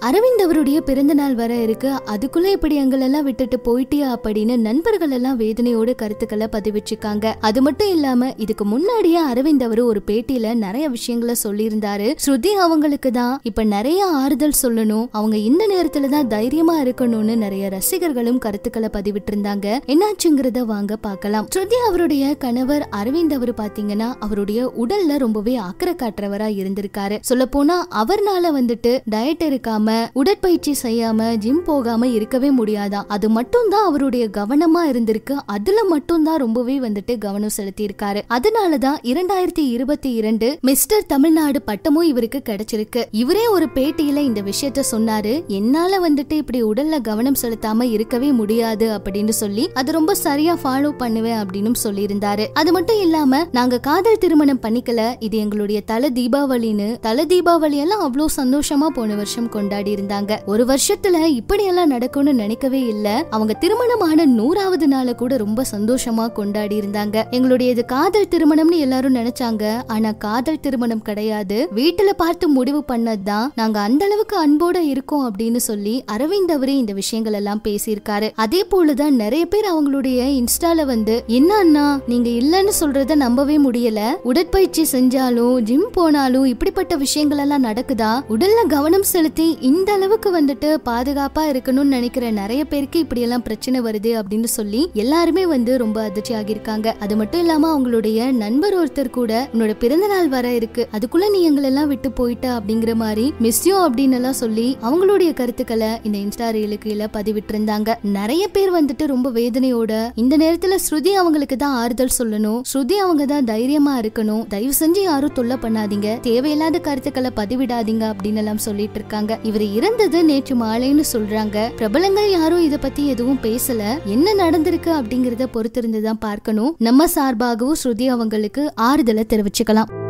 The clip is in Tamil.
அரவிந்த் அவருடைய பிறந்த நாள் வர இருக்கு, அதுக்குள்ள இப்படி எங்களெல்லாம் விட்டுட்டு போயிட்டியா அப்படின்னு நண்பர்கள் எல்லாம் வேதனையோட கருத்துக்களை பதிவிச்சிருக்காங்க. அது மட்டும் இல்லாம இதுக்கு முன்னாடியே அரவிந்த் அவரு ஒரு பேட்டியில நிறைய விஷயங்களை சொல்லியிருந்தாரு. ஸ்ருதி அவங்களுக்கு தான் இப்ப நிறைய ஆறுதல் சொல்லணும், அவங்க இந்த நேரத்துல தான் தைரியமா இருக்கணும்னு நிறைய ரசிகர்களும் கருத்துக்களை பதிவிட்டு இருந்தாங்க. என்னாச்சுங்கிறத வாங்க பார்க்கலாம். ஸ்ருதி அவருடைய கணவர் அரவிந்த் அவரு பாத்தீங்கன்னா அவருடைய உடல்ல ரொம்பவே அக்கறை காட்டுறவரா இருந்திருக்காரு. சொல்ல போனா அவர்னால வந்துட்டு டயட் இருக்காம உடற்பயிற்சி செய்யாம ஜிம் போகாம இருக்கவே முடியாதான். அது மட்டும் தான் அவருடைய கவனமா இருந்திருக்கு. அதுல மட்டும் தான் ரொம்பவே வந்துட்டு கவனம் செலுத்தி இருக்காரு. அதனாலதான் 2022 மிஸ்டர் தமிழ்நாடு பட்டமும் இவருக்கு கிடைச்சிருக்கு. இவரே ஒரு பேட்டியில இந்த விஷயத்த சொன்னாரு. என்னால வந்துட்டு இப்படி உடல்ல கவனம் செலுத்தாம இருக்கவே முடியாது அப்படின்னு சொல்லி அது ரொம்ப சரியா ஃபாலோ பண்ணுவேன் அப்படின்னு சொல்லி இருந்தாரு. அது மட்டும் இல்லாம நாங்க காதல் திருமணம் பண்ணிக்கல, இது எங்களுடைய தல தீபாவளின்னு. தல தீபாவளி எல்லாம் அவ்வளவு சந்தோஷமா போன வருஷம் கொண்டாடி இருந்தாங்க. ஒரு வருஷத்துல இப்படி எல்லாம் நடக்கும்னு நினைக்கவே இல்ல. அவங்க திருமணமான 100வது நாளை கூட ரொம்ப சந்தோஷமா கொண்டாடி இருந்தாங்க. எங்களுடைய காதல் திருமணம்னு எல்லாரும் நினைச்சாங்க. ஆனா காதல் திருமணம் கிடையாது, வீட்டுல பார்த்து முடிவு பண்ணதுதான். நாங்க அந்த அளவுக்கு அன்போட இருக்கோம் அப்படின்னு சொல்லி அரவிந்த் அவரே இந்த விஷயங்கள் எல்லாம் பேசியிருக்காரு. அதே போலதான் நிறைய பேர் அவங்களுடைய இன்ஸ்டால வந்து என்ன அண்ணா நீங்க இல்லன்னு சொல்றத நம்பவே முடியல, உடற்பயிற்சி செஞ்சாலும் ஜிம் போனாலும் இப்படிப்பட்ட விஷயங்கள் எல்லாம் நடக்குதா, உடல்ல கவனம் செலுத்தி இந்த அளவுக்கு வந்துட்டு பாதுகாப்பா இருக்கணும்னு நினைக்கிற நிறைய பேருக்கு இப்படி எல்லாம் பிரச்சனை வருது அப்படின்னு சொல்லி எல்லாருமே வந்து ரொம்ப அதிர்ச்சி ஆகியிருக்காங்க. அது மட்டும் இல்லாம அவங்களுடைய நண்பர் ஒருத்தர் கூட உன்னோட பிறந்த நாள் வர இருக்கு, அதுக்குள்ள நீ எங்களெல்லாம் விட்டு போயிட்ட அப்படிங்கிற மாதிரி மிஸ்யூ அப்படின்னு எல்லாம் சொல்லி அவங்களுடைய கருத்துக்களை இந்த இன்ஸ்டா ரீலுக்கு பதிவிட்டு இருந்தாங்க. நிறைய பேர் வந்துட்டு ரொம்ப வேதனையோட இந்த நேரத்துல ஸ்ருதி அவங்களுக்கு தான் ஆறுதல் சொல்லணும், ஸ்ருதி அவங்க தான் தைரியமா இருக்கணும், தயவு செஞ்சு யாரும் தொல்லை பண்ணாதீங்க, தேவையில்லாத கருத்துக்களை பதிவிடாதீங்க அப்படின்னு எல்லாம் சொல்லிட்டு இருக்காங்க. இவர் இறந்தது நேற்று மாலைன்னு சொல்றாங்க. பிரபலங்கள் யாரும் இத பத்தி எதுவும் பேசல. என்ன நடந்திருக்கு அப்படிங்கறத பொறுத்திருந்துதான் பார்க்கணும். நம்ம சார்பாகவும் ஸ்ருதி அவங்களுக்கு ஆறுதலை தெரிவிச்சுக்கலாம்.